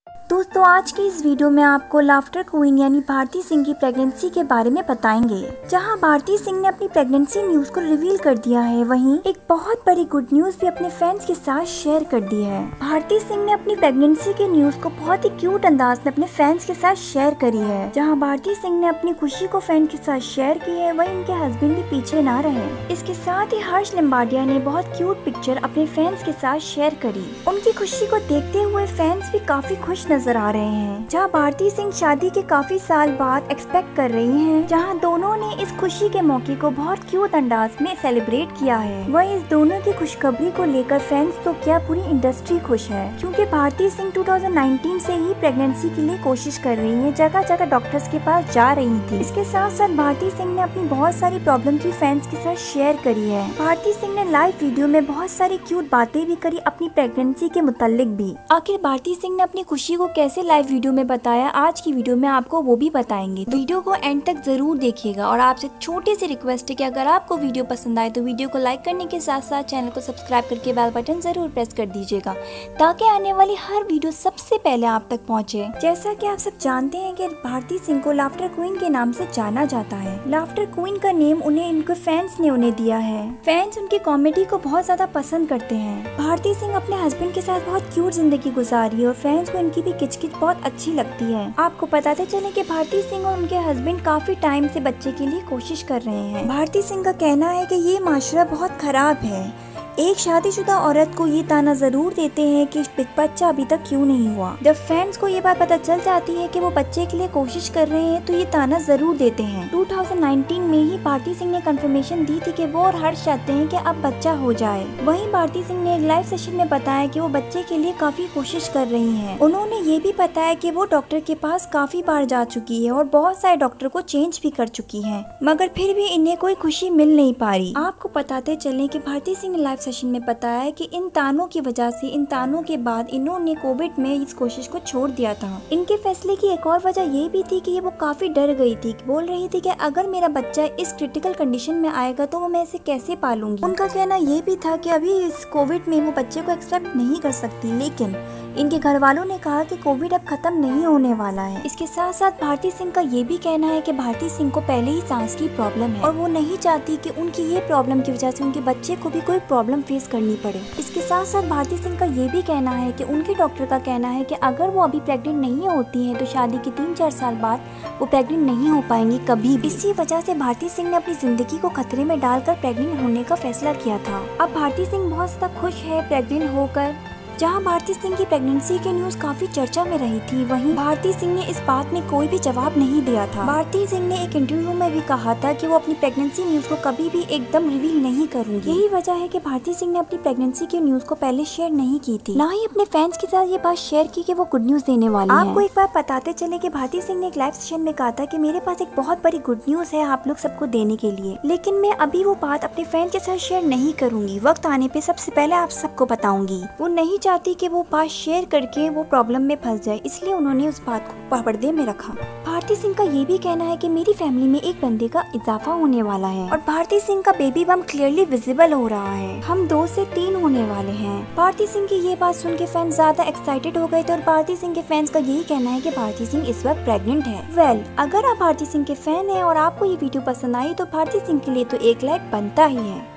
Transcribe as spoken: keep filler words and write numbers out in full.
दोस्तों आज की इस वीडियो में आपको लाफ्टर क्वीन यानी भारती सिंह की प्रेगनेंसी के बारे में बताएंगे। जहां भारती सिंह ने अपनी प्रेगनेंसी न्यूज को रिवील कर दिया है, वहीं एक बहुत बड़ी गुड न्यूज भी अपने फैंस के साथ शेयर कर दी है। भारती सिंह ने अपनी प्रेगनेंसी के न्यूज को बहुत ही क्यूट अंदाज में अपने फैंस के साथ शेयर करी है। जहाँ भारती सिंह ने अपनी खुशी को फैन के साथ शेयर की है, वहीं इनके हस्बैंड भी पीछे ना रहे। इसके साथ ही हर्ष लिम्बाडिया ने बहुत क्यूट पिक्चर अपने फैंस के साथ शेयर करी। उनकी खुशी को देखते हुए फैंस भी काफी खुश नजर आ रहे हैं। जहां भारती सिंह शादी के काफी साल बाद एक्सपेक्ट कर रही हैं, जहां दोनों ने इस खुशी के मौके को बहुत क्यूट अंदाज में सेलिब्रेट किया है। वहीं इस दोनों की खुशखबरी को लेकर फैंस तो क्या पूरी इंडस्ट्री खुश है, क्योंकि भारती सिंह दो हज़ार उन्नीस से ही प्रेगनेंसी के लिए कोशिश कर रही है, जगह जगह डॉक्टर्स के पास जा रही थी। इसके साथ साथ भारती सिंह ने अपनी बहुत सारी प्रॉब्लम की फैंस के साथ शेयर करी है। भारती सिंह ने लाइव वीडियो में बहुत सारी क्यूट बातें भी करी अपनी प्रेगनेंसी के मुतालिक भी। आखिर भारती सिंह ने अपनी खुशी को कैसे लाइव वीडियो में बताया, आज की वीडियो में आपको वो भी बताएंगे। तो वीडियो को एंड तक जरूर देखिएगा और आपसे छोटी सी रिक्वेस्ट है कि अगर आपको वीडियो पसंद आए तो वीडियो को लाइक करने के साथ साथ चैनल को सब्सक्राइब करके बेल बटन जरूर प्रेस कर दीजिएगा, ताकि आने वाली हर वीडियो सबसे पहले आप तक पहुंचे। जैसा कि आप सब जानते हैं कि भारती सिंह को लाफ्टर क्वीन के नाम से जाना जाता है। लाफ्टर क्वीन का नेम उन्हें इनके फैंस ने उन्हें दिया है। फैंस उनकी कॉमेडी को बहुत ज्यादा पसंद करते हैं। भारती सिंह अपने हस्बैंड के साथ बहुत क्यूट जिंदगी गुजारी है और फैंस को इनकी भी किचकिच बहुत अच्छी लगती है। आपको बताते चले कि भारती सिंह और उनके हस्बैंड काफी टाइम से बच्चे के लिए कोशिश कर रहे हैं। भारती सिंह का कहना है कि ये माशरा बहुत खराब है। एक शादीशुदा औरत को ये ताना जरूर देते हैं कि बच्चा अभी तक क्यों नहीं हुआ। जब फैंस को ये बात पता चल जाती है कि वो बच्चे के लिए कोशिश कर रहे हैं, तो ये ताना जरूर देते हैं। दो हज़ार उन्नीस में ही भारती सिंह ने कंफर्मेशन दी थी कि वो और हर्ष चाहते हैं कि अब बच्चा हो जाए। वहीं भारती सिंह ने एक लाइव सेशन में बताया कि वो बच्चे के लिए काफी कोशिश कर रही हैं। उन्होंने ये भी बताया कि वो डॉक्टर के पास काफी बार जा चुकी है और बहुत सारे डॉक्टर को चेंज भी कर चुकी है, मगर फिर भी इन्हें कोई खुशी मिल नहीं पा रही। आपको बताते चले कि भारती सिंह ने लाइव सेशन में बताया कि इन तानों की वजह से, इन तानों के बाद इन्होंने कोविड में इस कोशिश को छोड़ दिया था। इनके फैसले की एक और वजह ये भी थी कि वो काफी डर गई थी। बोल रही थी कि अगर मेरा बच्चा इस क्रिटिकल कंडीशन में आएगा तो वो मैं इसे कैसे पालूंगी। उनका कहना ये भी था कि अभी इस कोविड में वो बच्चे को एक्सेप्ट नहीं कर सकती, लेकिन इनके घर वालों ने कहा कि कोविड अब खत्म नहीं होने वाला है। इसके साथ साथ भारती सिंह का ये भी कहना है कि भारती सिंह को पहले ही सांस की प्रॉब्लम है और वो नहीं चाहती कि उनकी ये प्रॉब्लम की वजह से उनके बच्चे को भी कोई प्रॉब्लम फेस करनी पड़े। इसके साथ साथ भारती सिंह का ये भी कहना है कि उनके डॉक्टर का कहना है कि अगर वो अभी प्रेग्नेंट नहीं होती है तो शादी के तीन चार साल बाद वो प्रेग्नेंट नहीं हो पाएंगी कभी भी। इसी वजह से भारती सिंह ने अपनी जिंदगी को खतरे में डालकर प्रेग्नेंट होने का फैसला किया था। अब भारती सिंह बहुत ज्यादा खुश है प्रेग्नेंट होकर। जहां भारती सिंह की प्रेगनेंसी के न्यूज काफी चर्चा में रही थी, वहीं भारती सिंह ने इस बात में कोई भी जवाब नहीं दिया था। भारती सिंह ने एक इंटरव्यू में भी कहा था कि वो अपनी प्रेगनेंसी न्यूज को कभी भी एकदम रिवील नहीं करूंगी। यही वजह है कि भारती सिंह ने अपनी प्रेगनेंसी की न्यूज को पहले शेयर नहीं की थी, ना ही अपने फैंस के साथ ये बात शेयर की कि वो गुड न्यूज देने वाली है। आपको एक बार बताते चले कि भारती सिंह ने एक लाइव सेशन में कहा था कि मेरे पास एक बहुत बड़ी गुड न्यूज है आप लोग सबको देने के लिए, लेकिन मैं अभी वो बात अपने फैन के साथ शेयर नहीं करूंगी। वक्त आने पे सबसे पहले आप सबको बताऊंगी। वो नहीं चाहती कि वो बात शेयर करके वो प्रॉब्लम में फंस जाए, इसलिए उन्होंने उस बात को पर्दे में रखा। भारती सिंह का ये भी कहना है कि मेरी फैमिली में एक बंदे का इजाफा होने वाला है और भारती सिंह का बेबी बम क्लियरली विजिबल हो रहा है। हम दो से तीन होने वाले हैं। भारती सिंह की ये बात सुन के फैंस ज्यादा एक्साइटेड हो गए थे और भारती सिंह के फैंस का यही कहना है कि भारती सिंह इस वक्त प्रेग्नेंट है। वेल well, अगर आप भारती सिंह के फैन हैं और आपको ये वीडियो पसंद आई तो भारती सिंह के लिए तो एक लाइक बनता ही है।